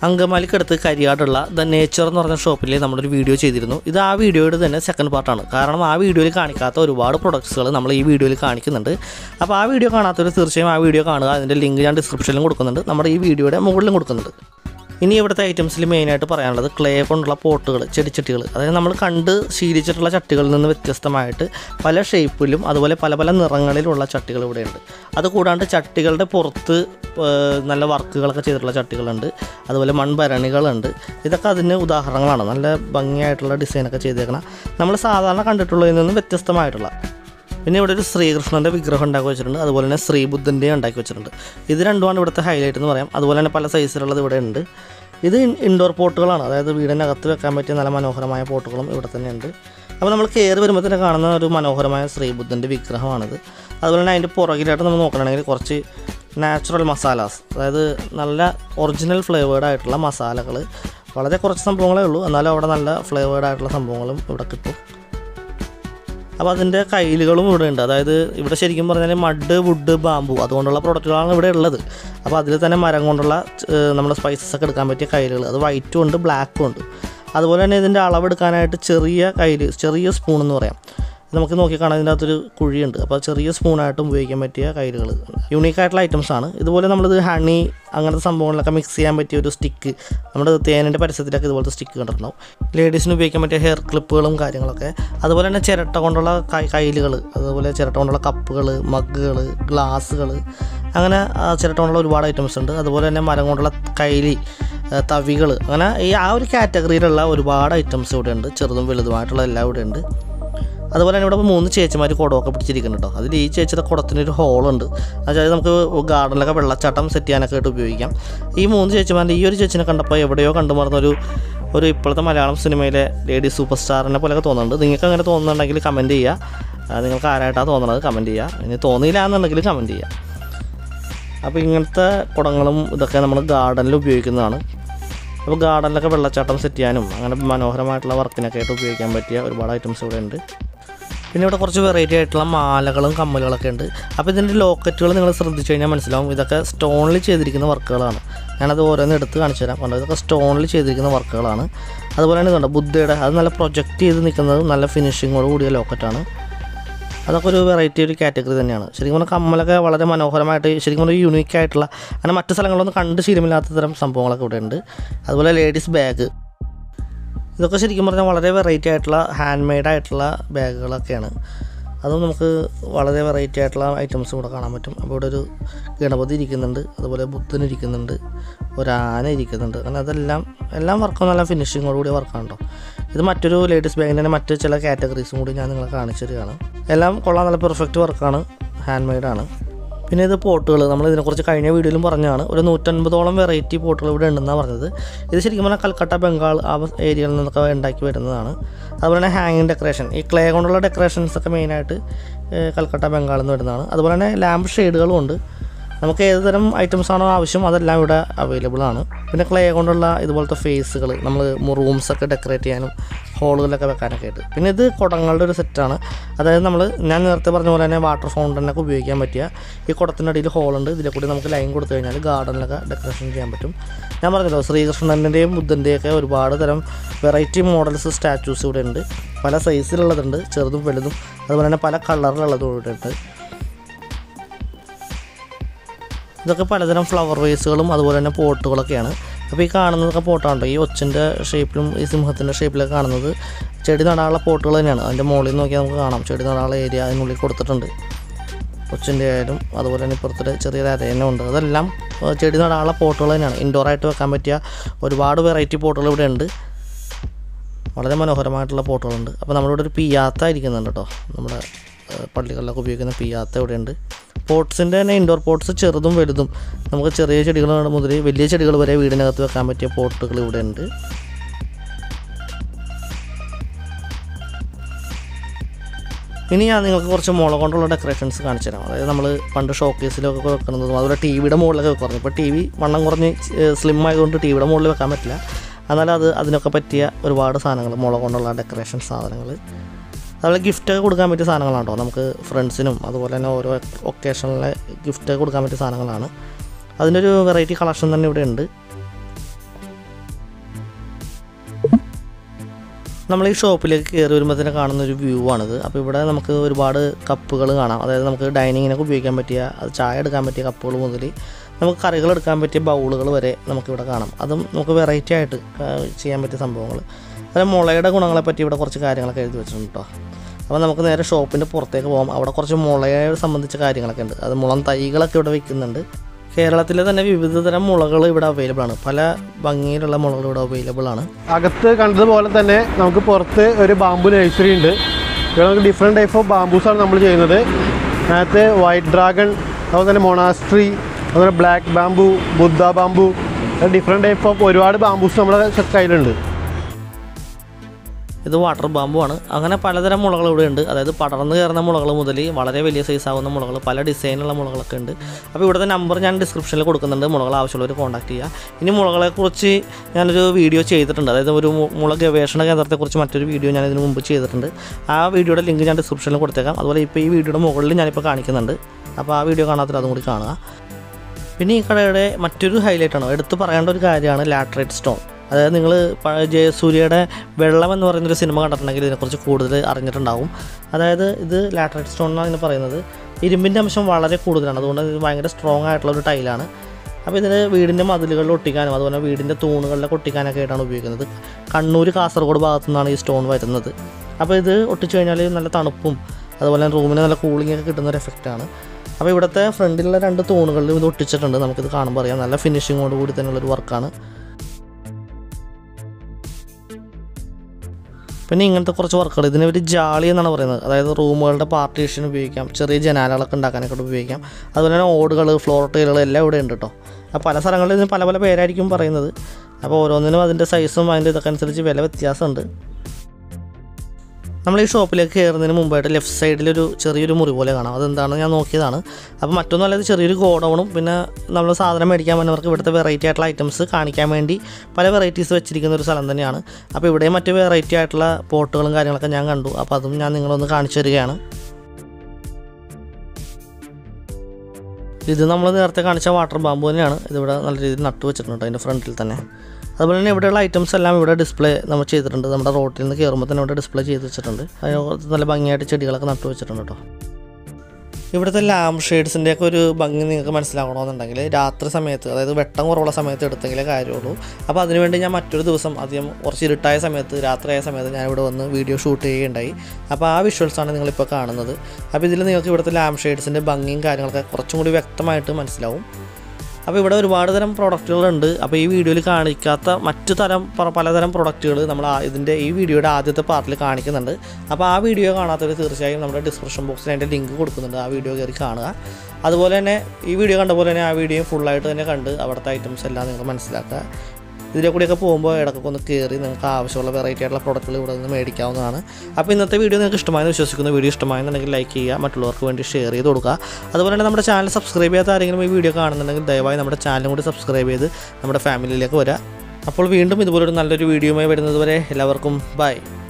അങ്കമാലിക്കടുത്ത് കരിയാടുള്ള the nature എന്ന് പറഞ്ഞ ഷോപ്പിൽ നമ്മളൊരു വീഡിയോ ചെയ്തിരുന്നു. ഇത് ആ വീഡിയോയുടെ തന്നെ സെക്കൻഡ് പാർട്ടാണ്. കാരണം ആ വീഡിയോയിൽ കാണിക്കാത്ത ഒരുപാട് പ്രൊഡക്ട്സുകൾ നമ്മൾ ഈ വീഡിയോയിൽ കാണിക്കുന്നുണ്ട്. അപ്പോൾ ആ വീഡിയോ കാണാത്തവർ തീർച്ചയായും ആ വീഡിയോ കാണുക. അതിൻ്റെ ലിങ്ക് ഞാൻ ഡിസ്ക്രിപ്ഷനിലും കൊടുക്കുന്നുണ്ട്, നമ്മുടെ ഈ വീഡിയോയുടെ മുകളിലും കൊടുക്കുന്നുണ്ട്. ഇനി ഇവിടുത്തെ ഐറ്റംസിൽ മെയിനായിട്ട് പറയാനുള്ളത് ക്ലേ കൊണ്ടുള്ള പോട്ടുകൾ, ചെടിച്ചട്ടികൾ. അതായത് നമ്മൾ കണ്ട് ശീലിച്ചിട്ടുള്ള ചട്ടികളിൽ നിന്ന് വ്യത്യസ്തമായിട്ട് പല ഷേപ്പിലും അതുപോലെ പല പല നിറങ്ങളിലുള്ള ചട്ടികൾ ഇവിടെയുണ്ട്. അതുകൂടാണ്ട് ചട്ടികളുടെ പുറത്ത് നല്ല വർക്കുകളൊക്കെ ചെയ്തിട്ടുള്ള ചട്ടികളുണ്ട്, അതുപോലെ മൺഭരണികളുണ്ട്. ഇതൊക്കെ അതിന് ഉദാഹരണങ്ങളാണ്. നല്ല ഭംഗിയായിട്ടുള്ള ഡിസൈനൊക്കെ ചെയ്തേക്കണം, നമ്മൾ സാധാരണ കണ്ടിട്ടുള്ളതിൽ നിന്ന് വ്യത്യസ്തമായിട്ടുള്ള. പിന്നെ ഇവിടെ ഒരു ശ്രീകൃഷ്ണൻ്റെ വിഗ്രഹം ഉണ്ടാക്കി വെച്ചിട്ടുണ്ട്, അതുപോലെ തന്നെ ശ്രീബുദ്ധൻ്റെയും ഉണ്ടാക്കി വെച്ചിട്ടുണ്ട്. ഇത് രണ്ടുമാണ് ഇവിടുത്തെ ഹൈലൈറ്റ് എന്ന് പറയാം. അതുപോലെ തന്നെ പല സൈസിലുള്ളത് ഇവിടെ ഉണ്ട്. ഇത് ഇൻഡോർ പോട്ടുകളാണ്, അതായത് വീടിനകത്ത് വെക്കാൻ പറ്റിയ നല്ല മനോഹരമായ പോട്ടുകളും ഇവിടെ തന്നെ ഉണ്ട്. അപ്പോൾ നമ്മൾ കയറി വരുമ്പോൾ തന്നെ കാണുന്ന ഒരു മനോഹരമായ ശ്രീബുദ്ധൻ്റെ വിഗ്രഹമാണിത്. അതുപോലെ തന്നെ അതിൻ്റെ പുറകിലായിട്ട് നമ്മൾ നോക്കുകയാണെങ്കിൽ കുറച്ച് നാച്ചുറൽ മസാലാസ്, അതായത് നല്ല ഒറിജിനൽ ഫ്ലേവേർഡ് ആയിട്ടുള്ള മസാലകൾ. വളരെ കുറച്ച് സംഭവങ്ങളേ ഉള്ളൂ, എന്നാലും അവിടെ നല്ല ഫ്ലേവേർഡ് ആയിട്ടുള്ള സംഭവങ്ങളും ഇവിടെ കിട്ടും. അപ്പോൾ അതിൻ്റെ കയ്യിലുകളും ഇവിടെ ഉണ്ട്. അതായത് ഇവിടെ ശരിക്കും പറഞ്ഞാൽ മഡ്, വുഡ്, ബാമ്പു അതുകൊണ്ടുള്ള പ്രൊഡക്റ്റുകളാണ് ഇവിടെ ഉള്ളത്. അപ്പോൾ അതിൽ തന്നെ മരം കൊണ്ടുള്ള നമ്മുടെ സ്പൈസസ് ഒക്കെ എടുക്കാൻ പറ്റിയ കയ്യിലുകൾ, അത് വൈറ്റും ഉണ്ട് ബ്ലാക്കും ഉണ്ട്. അതുപോലെ തന്നെ ഇതിൻ്റെ അളവെടുക്കാനായിട്ട് ചെറിയ കയ്യിൽ, ചെറിയ സ്പൂൺ എന്ന് പറയാം. നമുക്ക് നോക്കി കാണാൻ ഇതിൻ്റെ അകത്തൊരു കുഴിയുണ്ട്. അപ്പോൾ ചെറിയ സ്പൂണായിട്ടും ഉപയോഗിക്കാൻ പറ്റിയ കയ്യിലുകൾ യൂണീക്കായിട്ടുള്ള ഐറ്റംസാണ്. ഇതുപോലെ നമ്മളിത് ഹണി അങ്ങനത്തെ സംഭവങ്ങളിലൊക്കെ മിക്സ് ചെയ്യാൻ പറ്റിയ ഒരു സ്റ്റിക്ക്, നമ്മുടെ തേനിൻ്റെ പരസ്യത്തിലൊക്കെ ഇതുപോലത്തെ സ്റ്റിക്ക് കണ്ടിട്ടുണ്ടാവും. ലേഡീസിന് ഉപയോഗിക്കാൻ പറ്റിയ ഹെയർ ക്ലിപ്പുകളും കാര്യങ്ങളൊക്കെ. അതുപോലെ തന്നെ ചിരട്ട കൊണ്ടുള്ള കയ്യിലുകൾ, അതുപോലെ ചിരട്ട കൊണ്ടുള്ള കപ്പുകൾ, മഗ്ഗുകൾ, ഗ്ലാസ്സുകൾ, അങ്ങനെ ചിരട്ട കൊണ്ടുള്ള ഒരുപാട് ഐറ്റംസ് ഉണ്ട്. അതുപോലെ തന്നെ മരം കൊണ്ടുള്ള കൈലി, തവികൾ, അങ്ങനെ ആ ഒരു കാറ്റഗറിയിലുള്ള ഒരുപാട് ഐറ്റംസ് ഇവിടെ ഉണ്ട്. ചെറുതും വലുതുമായിട്ടുള്ള എല്ലാം ഇവിടെ ഉണ്ട്. അതുപോലെ തന്നെ ഇവിടെ 3 ചേച്ചിമാർ കുടമൊക്കെ പിടിച്ചിരിക്കുന്നുണ്ട് കേട്ടോ. അതിൽ ഈ ചേച്ചിയുടെ കുടത്തിനൊരു ഹോളുണ്ട്. അതായത് നമുക്ക് ഗാർഡനിലൊക്കെ വെള്ളച്ചാട്ടം സെറ്റ് ചെയ്യാനൊക്കെ ആയിട്ട് ഉപയോഗിക്കാം. ഈ 3 ചേച്ചിമാരുടെ ഈ ഒരു ചേച്ചിനെ കണ്ടപ്പോൾ എവിടെയോ കണ്ടുമറന്ന ഒരു ഇപ്പോഴത്തെ മലയാളം സിനിമയിലെ ലേഡി സൂപ്പർ സ്റ്റാറിനെ പോലെയൊക്കെ തോന്നുന്നുണ്ട്. നിങ്ങൾക്ക് അങ്ങനെ തോന്നുന്നുണ്ടെങ്കിൽ കമൻറ്റ് ചെയ്യുക. നിങ്ങൾക്ക് ആരായിട്ടാണ് തോന്നുന്നത് കമൻറ്റ് ചെയ്യുക. ഇനി തോന്നിയില്ല എന്നുണ്ടെങ്കിൽ കമൻറ്റ് ചെയ്യുക. അപ്പോൾ ഇങ്ങനത്തെ കുടങ്ങളും ഇതൊക്കെ നമ്മൾ ഗാർഡനിൽ ഉപയോഗിക്കുന്നതാണ്. അപ്പോൾ ഗാർഡനിലൊക്കെ വെള്ളച്ചാട്ടം സെറ്റ് ചെയ്യാനും അങ്ങനെ മനോഹരമായിട്ടുള്ള വർക്കിനൊക്കെ ആയിട്ട് ഉപയോഗിക്കാൻ പറ്റിയ ഒരുപാട് ഐറ്റംസ് ഇവിടെ ഉണ്ട്. പിന്നെ ഇവിടെ കുറച്ച് വെറൈറ്റി ആയിട്ടുള്ള മാലകളും കമ്മലുകളൊക്കെ ഉണ്ട്. അപ്പോൾ ഇതിൻ്റെ ലോക്കറ്റുകൾ നിങ്ങൾ ശ്രദ്ധിച്ചു കഴിഞ്ഞാൽ മനസ്സിലാവും, ഇതൊക്കെ സ്റ്റോണിൽ ചെയ്തിരിക്കുന്ന വർക്കുകളാണ്. ഞാനത് ഓരോന്ന് എടുത്ത് കാണിച്ചു തരാം. കണ്ടോ, ഇതൊക്കെ സ്റ്റോണിൽ ചെയ്തിരിക്കുന്ന വർക്കുകളാണ്. അതുപോലെ തന്നെ ഇതുണ്ട് ബുദ്ധയുടെ, അത് നല്ല പ്രൊജക്റ്റ് ചെയ്ത് നിൽക്കുന്നത്, നല്ല ഫിനിഷിങ്ങോട് കൂടിയ ലോക്കറ്റാണ്. അതൊക്കെ ഒരു വെറൈറ്റി, ഒരു കാറ്റഗറി തന്നെയാണ്. ശരിക്കും പറഞ്ഞാൽ കമ്മലൊക്കെ വളരെ മനോഹരമായിട്ട്, ശരിക്കും പറഞ്ഞാൽ യൂണീക്കായിട്ടുള്ള, അങ്ങനെ മറ്റു സ്ഥലങ്ങളൊന്നും കണ്ട് ശീലമില്ലാത്ത തരം സംഭവങ്ങളൊക്കെ ഇവിടെ ഉണ്ട്. അതുപോലെ ലേഡീസ് ബാഗ്, ഇതൊക്കെ ശരിക്കും പറഞ്ഞാൽ വളരെ വെറൈറ്റി ആയിട്ടുള്ള ഹാൻഡ് മെയ്ഡ് ആയിട്ടുള്ള ബാഗുകളൊക്കെയാണ്. അതും നമുക്ക് വളരെ വെറൈറ്റി ആയിട്ടുള്ള ഐറ്റംസ് ഇവിടെ കാണാൻ പറ്റും. അപ്പോൾ ഇവിടെ ഒരു ഗണപതി ഇരിക്കുന്നുണ്ട്, അതുപോലെ ബുദ്ധൻ ഇരിക്കുന്നുണ്ട്, ഒരാന ഇരിക്കുന്നുണ്ട്. അങ്ങനെ എല്ലാം വർക്കും നല്ല ഫിനിഷിങ്ങോടുകൂടിയ വർക്കാണ് കേട്ടോ. ഇത് മറ്റൊരു ലേഡീസ് ബാഗിൻ്റെ തന്നെ മറ്റു ചില കാറ്റഗറീസും കൂടി ഞാൻ നിങ്ങളെ കാണിച്ചു തരികയാണ്. എല്ലാം കൊള്ളാൻ, നല്ല പെർഫെക്റ്റ് വർക്കാണ്, ഹാൻഡ് മെയ്ഡാണ്. പിന്നെ ഇത് പോട്ടുകൾ, നമ്മൾ ഇതിനെക്കുറിച്ച് കഴിഞ്ഞ വീഡിയോയിലും പറഞ്ഞാണ്. ഒരു 150ഓളം വെറൈറ്റി പോട്ടുകൾ ഇവിടെ ഉണ്ടെന്നാണ് പറഞ്ഞത്. ഇത് ശരിക്കും പറഞ്ഞാൽ കൽക്കട്ട, ബംഗാൾ ആ ഏരിയയിൽ നിന്നൊക്കെ ഉണ്ടാക്കി വരുന്നതാണ്. അതുപോലെ തന്നെ ഹാങ്ങിങ് ഡെക്കറേഷൻ, ഈ ക്ലേ കൊണ്ടുള്ള ഡെക്കറേഷൻസൊക്കെ മെയിനായിട്ട് കൽക്കട്ട, ബംഗാളിൽ നിന്ന് വരുന്നതാണ്. അതുപോലെ തന്നെ ലാമ്പ് ഷെയ്ഡുകളും ഉണ്ട്. നമുക്ക് ഏത് തരം ഐറ്റംസാണോ ആവശ്യം അതെല്ലാം ഇവിടെ അവൈലബിൾ ആണ്. പിന്നെ ക്ലേ കൊണ്ടുള്ള ഇതുപോലത്തെ ഫേസുകൾ, നമ്മൾ റൂംസൊക്കെ ഡെക്കറേറ്റ് ചെയ്യാനും ഹോളുകളിലൊക്കെ വെക്കാനൊക്കെ ആയിട്ട്. പിന്നെ ഇത് കുടങ്ങളുടെ ഒരു സെറ്റാണ്. അതായത് ഞാൻ നേരത്തെ പറഞ്ഞ പോലെ തന്നെ വാട്ടർ ഫൗണ്ടനൊക്കെ ഉപയോഗിക്കാൻ പറ്റിയ ഈ കുടത്തിൻ്റെ അടിയിൽ ഹോളുണ്ട്. ഇതിലെ കൂടി നമുക്ക് ലൈൻ കൊടുത്തു കഴിഞ്ഞാൽ ഗാർഡനിലൊക്കെ ഡെക്കറേഷൻ ചെയ്യാൻ പറ്റും. ഞാൻ പറഞ്ഞല്ലോ, ശ്രീകൃഷ്ണൻ്റെയും ബുദ്ധൻ്റെയൊക്കെ ഒരുപാട് തരം വെറൈറ്റി മോഡൽസ് സ്റ്റാച്യൂസ് ഇവിടെ ഉണ്ട്. പല സൈസിലുള്ളതുണ്ട്, ചെറുതും വലുതും. അതുപോലെ തന്നെ പല കളറിലുള്ളതും ഇവിടെ ഉണ്ട്. ഇതൊക്കെ പലതരം ഫ്ലവർ വേസുകളും അതുപോലെ തന്നെ പോട്ടുകളൊക്കെയാണ്. അപ്പോൾ ഈ കാണുന്നതൊക്കെ പോട്ടാണല്ലോ. ഈ ഒച്ചിൻ്റെ ഷേപ്പിലും ഈ സിംഹത്തിൻ്റെ ഷേപ്പിലൊക്കെ കാണുന്നത് ചെടി നടാനുള്ള പോട്ടുകൾ തന്നെയാണ്. അതിൻ്റെ മുകളിൽ നോക്കിയാൽ നമുക്ക് കാണാം ചെടി നടാനുള്ള ഏരിയ അതിനുള്ളിൽ കൊടുത്തിട്ടുണ്ട്. ഒച്ചിൻ്റെ ആയാലും അതുപോലെ തന്നെ ഇപ്പുറത്തെ ചെറിയൊരു അരയനം ഉണ്ട്. അതെല്ലാം ചെടി നടാനുള്ള പോട്ടുകൾ തന്നെയാണ്. ഇൻഡോറായിട്ട് വെക്കാൻ പറ്റിയ ഒരുപാട് വെറൈറ്റി പോട്ടുകൾ ഇവിടെ ഉണ്ട്. വളരെ മനോഹരമായിട്ടുള്ള പോട്ടുകളുണ്ട്. അപ്പോൾ നമ്മളിവിടെ ഒരു പിയാത്ത ഇരിക്കുന്നുണ്ട് കേട്ടോ. നമ്മുടെ പള്ളികളിലൊക്കെ ഉപയോഗിക്കുന്ന പിയാത്ത ഇവിടെ ഉണ്ട്. പോട്ട്സിൻ്റെ തന്നെ ഇൻഡോർ പോട്ട്സ് ചെറുതും വലുതും, നമുക്ക് ചെറിയ ചെടികൾ മുതൽ വലിയ ചെടികൾ വരെ വീടിനകത്ത് വെക്കാൻ പറ്റിയ പോട്ടുകൾ ഇവിടെ ഉണ്ട്. ഇനി ഞാൻ നിങ്ങൾക്ക് കുറച്ച് മുള കൊണ്ടുള്ള ഡെക്കറേഷൻസ് കാണിച്ചു തരാം. അതായത് നമ്മൾ പണ്ട് ഷോക്കേസിലൊക്കെ വെക്കുന്നതും അതുപോലെ ടി വിയുടെ മുകളിലൊക്കെ വെക്കുന്നു. ഇപ്പോൾ ടി വി വണ്ണം കുറഞ്ഞ് സ്ലിം ആയതുകൊണ്ട് ടി വിയുടെ മുകളിൽ വെക്കാൻ പറ്റില്ല. എന്നാലും അതിനൊക്കെ പറ്റിയ ഒരുപാട് സാധനങ്ങൾ, മുള കൊണ്ടുള്ള ഡെക്കറേഷൻ സാധനങ്ങൾ. അതുപോലെ ഗിഫ്റ്റൊക്കെ കൊടുക്കാൻ പറ്റിയ സാധനങ്ങളാണ് കേട്ടോ. നമുക്ക് ഫ്രണ്ട്സിനും അതുപോലെ തന്നെ ഓരോ ഒക്കേഷനിലെ ഗിഫ്റ്റൊക്കെ കൊടുക്കാൻ പറ്റിയ സാധനങ്ങളാണ്. അതിൻ്റെ ഒരു വെറൈറ്റി കളക്ഷൻ തന്നെ ഇവിടെ ഉണ്ട്. നമ്മൾ ഈ ഷോപ്പിലേക്ക് കയറി വരുമ്പോൾ തന്നെ കാണുന്ന ഒരു വ്യൂ ആണിത്. അപ്പോൾ ഇവിടെ നമുക്ക് ഒരുപാട് കപ്പുകൾ കാണാം. അതായത് നമുക്ക് ഡൈനിങ്ങിനൊക്കെ ഉപയോഗിക്കാൻ പറ്റിയ, അത് ചായ എടുക്കാൻ പറ്റിയ കപ്പുകൾ മുതൽ നമുക്ക് കറികൾ എടുക്കാൻ പറ്റിയ ബൗളുകൾ വരെ നമുക്കിവിടെ കാണാം. അതും നമുക്ക് വെറൈറ്റി ആയിട്ട് ചെയ്യാൻ പറ്റിയ സംഭവങ്ങൾ. അതായത് മുളയുടെ ഗുണങ്ങളെപ്പറ്റി ഇവിടെ കുറച്ച് കാര്യങ്ങളൊക്കെ എഴുതി വെച്ചിട്ടുണ്ട് കേട്ടോ. അപ്പോൾ നമുക്ക് നേരെ ഷോപ്പിൻ്റെ പുറത്തേക്ക് പോകാം. അവിടെ കുറച്ച് മുളയെ സംബന്ധിച്ച കാര്യങ്ങളൊക്കെ ഉണ്ട്. അത് മുളം തൈകളൊക്കെ ഇവിടെ വിൽക്കുന്നുണ്ട്. കേരളത്തിലെ തന്നെ വിവിധ തരം മുളകൾ ഇവിടെ അവൈലബിൾ ആണ്. പല ഭംഗിയിലുള്ള മുളകൾ ഇവിടെ അവൈലബിൾ ആണ്. അകത്ത് കണ്ടതുപോലെ തന്നെ നമുക്ക് പുറത്ത് ഒരു ബാംബു നഴ്സറി ഉണ്ട്. ഇവിടെ നമുക്ക് ഡിഫറെൻറ്റ് ടൈപ്പ് ഓഫ് ബാംബൂസാണ് നമ്മൾ ചെയ്യുന്നത്. അതിനകത്ത് വൈറ്റ് ഡ്രാഗൺ, അതുപോലെ തന്നെ മൊണാസ്ട്രി, അതുപോലെ black bamboo, Buddha bamboo, different type of ഒരുപാട് ബാംബൂസ് നമ്മുടെ കയ്യിലുണ്ട്. ഇത് വാട്ടർ ബാമ്പു ആണ്. അങ്ങനെ പലതരം മുളകൾ ഇവിടെ ഉണ്ട്. അതായത് പടർന്ന് കയറുന്ന മുളകൾ മുതൽ വളരെ വലിയ സൈസ് ആവുന്ന മുളകൾ, പല ഡിസൈനുള്ള മുളകളൊക്കെ ഉണ്ട്. അപ്പോൾ ഇവിടുത്തെ നമ്പർ ഞാൻ ഡിസ്ക്രിപ്ഷനിൽ കൊടുക്കുന്നുണ്ട്. മുളകൾ ആവശ്യമുള്ളവർ കോൺടാക്ട് ചെയ്യുക. ഇനി മുളകളെക്കുറിച്ച് ഞാനൊരു വീഡിയോ ചെയ്തിട്ടുണ്ട്. അതായത് ഒരു മുള ഗവേഷണ കേന്ദ്രത്തെക്കുറിച്ച് മറ്റൊരു വീഡിയോ ഞാൻ ഇതിന് മുമ്പ് ചെയ്തിട്ടുണ്ട്. ആ വീഡിയോയുടെ ലിങ്ക് ഞാൻ ഡിസ്ക്രിപ്ഷനിൽ കൊടുത്തേക്കാം. അതുപോലെ ഇപ്പോൾ ഈ വീഡിയോയുടെ മുകളിൽ ഞാനിപ്പോൾ കാണിക്കുന്നുണ്ട്. അപ്പോൾ ആ വീഡിയോ കാണാത്തവർ അതും കൂടി കാണുക. പിന്നെ ഈ കടയുടെ മറ്റൊരു ഹൈലൈറ്റാണ്, എടുത്ത് പറയേണ്ട ഒരു കാര്യമാണ് ലാറ്ററൈറ്റ് സ്റ്റോൺ. അതായത് നിങ്ങൾ ജയസൂര്യയുടെ വെള്ളം എന്ന് പറയുന്നൊരു സിനിമ കണ്ടിട്ടുണ്ടെങ്കിൽ ഇതിനെക്കുറിച്ച് കൂടുതൽ അറിഞ്ഞിട്ടുണ്ടാവും. അതായത് ഇത് ലാറ്ററൈറ്റ് സ്റ്റോൺ എന്നാണ് ഇതിന് പറയുന്നത്. ഇരുമ്പിൻ്റെ അംശം വളരെ കൂടുതലാണ്. അതുകൊണ്ട് ഇത് ഭയങ്കര സ്ട്രോങ് ആയിട്ടുള്ള ഒരു ടൈലാണ്. അപ്പോൾ ഇതിന് വീടിൻ്റെ മതിലുകളിൽ ഒട്ടിക്കാനും അതുപോലെ വീടിൻ്റെ തൂണുകളിലൊക്കെ ഒട്ടിക്കാനൊക്കെ ആയിട്ടാണ് ഉപയോഗിക്കുന്നത്. കണ്ണൂർ, കാസർഗോഡ് ഭാഗത്തു നിന്നാണ് ഈ സ്റ്റോൺ വരുന്നത്. അപ്പോൾ ഇത് ഒട്ടിച്ചു കഴിഞ്ഞാൽ നല്ല തണുപ്പും അതുപോലെ റൂമിന് നല്ല കൂളിംഗ് ഒക്കെ കിട്ടുന്ന ഒരു എഫക്റ്റാണ്. അപ്പോൾ ഇവിടുത്തെ ഫ്രണ്ടിലുള്ള 2 തൂണുകളിലും ഇത് ഒട്ടിച്ചിട്ടുണ്ട്. നമുക്കിത് കാണുമ്പോൾ അറിയാം, നല്ല ഫിനിഷിങ്ങോട് കൂടി തന്നെയുള്ളൊരു വർക്കാണ്. പിന്നെ ഇങ്ങനത്തെ കുറച്ച് വർക്കുകൾ, ഇതിന് ഒരു ജാളി എന്നാണ് പറയുന്നത്. അതായത് റൂമുകളുടെ പാർട്ടീഷൻ ഉപയോഗിക്കാം, ചെറിയ ജനാലകളൊക്കെ ഉണ്ടാക്കാനൊക്കെ ഉപയോഗിക്കാം. അതുപോലെ തന്നെ ഓടുകൾ, ഫ്ലോർ ടൈലുകൾ എല്ലാം ഇവിടെ ഉണ്ട് കേട്ടോ. അപ്പോൾ പല സ്ഥലങ്ങളിൽ ഇതിന് പല പല പേരായിരിക്കും പറയുന്നത്. അപ്പോൾ ഓരോന്നിനും അതിൻ്റെ സൈസും അതിൻ്റെ ഇതൊക്കെ അനുസരിച്ച് വില വ്യത്യാസമുണ്ട്. നമ്മൾ ഈ ഷോപ്പിലേക്ക് കയറുന്നതിന് മുമ്പായിട്ട് ലെഫ്റ്റ് സൈഡിലൊരു ചെറിയൊരു മുറി പോലെ കാണാം. അതെന്താണെന്ന് ഞാൻ നോക്കിയതാണ്. അപ്പോൾ മറ്റൊന്നും ഇത് ചെറിയൊരു ഗോഡൗണും പിന്നെ നമ്മൾ സാധനം മേടിക്കാൻ വന്നവർക്ക് ഇവിടുത്തെ വെറൈറ്റി ആയിട്ടുള്ള ഐറ്റംസ് കാണിക്കാൻ വേണ്ടി പല വെറൈറ്റീസ് വെച്ചിരിക്കുന്ന ഒരു സ്ഥലം തന്നെയാണ്. അപ്പോൾ ഇവിടെയും മറ്റ് വെറൈറ്റി ആയിട്ടുള്ള പോട്ടുകളും കാര്യങ്ങളൊക്കെ ഞാൻ കണ്ടു. അപ്പോൾ അതും ഞാൻ നിങ്ങളൊന്ന് കാണിച്ചു തരികയാണ്. ഇത് നമ്മൾ നേരത്തെ കാണിച്ച വാട്ടർ ബാമ്പു തന്നെയാണ്. ഇതിവിടെ നല്ല രീതിയിൽ നട്ടു വെച്ചിട്ടുണ്ട് അതിൻ്റെ ഫ്രണ്ടിൽ തന്നെ. അതുപോലെ തന്നെ ഇവിടെയുള്ള ഐറ്റംസ് എല്ലാം ഇവിടെ ഡിസ്പ്ലേ നമ്മൾ ചെയ്തിട്ടുണ്ട്. നമ്മുടെ റോട്ടിൽ നിന്ന് കയറുമ്പോൾ തന്നെ ഇവിടെ ഡിസ്പ്ലേ ചെയ്ത് വെച്ചിട്ടുണ്ട്. അതിനകത്ത് നല്ല ഭംഗിയായിട്ട് ചെടികളൊക്കെ നട്ടു വെച്ചിട്ടുണ്ട് കേട്ടോ. ഇവിടുത്തെ ലാമ്പ് ഷെയ്ഡ്സിൻ്റെയൊക്കെ ഒരു ഭംഗി നിങ്ങൾക്ക് മനസ്സിലാക്കണമെന്നുണ്ടെങ്കിൽ രാത്രി സമയത്ത്, അതായത് വെട്ടം കുറവുള്ള സമയത്ത് എടുത്തെങ്കിലേ കാര്യമുള്ളൂ. അപ്പോൾ അതിനുവേണ്ടി ഞാൻ മറ്റൊരു ദിവസം അധികം കുറച്ച് ഇരുട്ടായ സമയത്ത്, രാത്രിയായ സമയത്ത് ഞാൻ ഇവിടെ വന്ന് വീഡിയോ ഷൂട്ട് ചെയ്യുകയുണ്ടായി. അപ്പോൾ ആ വിഷ്വൽസാണ് നിങ്ങളിപ്പോൾ കാണുന്നത്. അപ്പോൾ ഇതിൽ നിങ്ങൾക്ക് ഇവിടുത്തെ ലാമ്പ് ഷെയ്ഡ്സിൻ്റെ ഭംഗിയും കാര്യങ്ങളൊക്കെ കുറച്ചും കൂടി വ്യക്തമായിട്ട് മനസ്സിലാവും. അപ്പോൾ ഇവിടെ ഒരുപാട് തരം പ്രൊഡക്റ്റുകളുണ്ട്. അപ്പോൾ ഈ വീഡിയോയിൽ കാണിക്കാത്ത മറ്റു പലതരം പ്രൊഡക്റ്റുകൾ നമ്മൾ ഈ വീഡിയോയുടെ ആദ്യത്തെ പാർട്ടിൽ കാണിക്കുന്നുണ്ട്. അപ്പോൾ ആ വീഡിയോ കാണാത്തവർ തീർച്ചയായും നമ്മുടെ ഡിസ്ക്രിപ്ഷൻ ബോക്സിൽ അതിൻ്റെ ലിങ്ക് കൊടുക്കുന്നുണ്ട്. ആ വീഡിയോ കയറി കാണുക. അതുപോലെ തന്നെ ഈ വീഡിയോ കണ്ട പോലെ തന്നെ ആ വീഡിയോ ഫുള്ളായിട്ട് തന്നെ കണ്ട് അവിടുത്തെ ഐറ്റംസ് എല്ലാം നിങ്ങൾ മനസ്സിലാക്കുക. ഇതിലെ കൂടിയൊക്കെ പോകുമ്പോൾ ഇടയ്ക്കൊക്കെ ഒന്ന് കയറി നിങ്ങൾക്ക് ആവശ്യമുള്ള വെറൈറ്റി ആയിട്ടുള്ള പ്രോഡക്റ്റുകൾ ഇവിടെ നിന്ന് മേടിക്കാവുന്നതാണ്. അപ്പോൾ ഇന്നത്തെ വീഡിയോ നിങ്ങൾക്ക് ഇഷ്ടമായെന്ന് വിശ്വസിക്കുന്നു. വീഡിയോ ഇഷ്ടമായെന്നുണ്ടെങ്കിൽ ലൈക്ക് ചെയ്യുക, മറ്റുള്ളവർക്ക് വേണ്ടി ഷെയർ ചെയ്ത് കൊടുക്കുക. അതുപോലെ തന്നെ നമ്മുടെ ചാനൽ സബ്സ്ക്രൈബ് ചെയ്യാത്ത ആരെങ്കിലും ഈ വീഡിയോ കാണുന്നുണ്ടെങ്കിൽ ദയവായി നമ്മുടെ ചാനലും കൂടി സബ്സ്ക്രൈബ് ചെയ്ത് നമ്മുടെ ഫാമിലിയിലേക്ക് വരിക. അപ്പോൾ വീണ്ടും ഇതുപോലൊരു നല്ലൊരു വീഡിയോയുമായി വരുന്നത് വരെ എല്ലാവർക്കും ബൈ.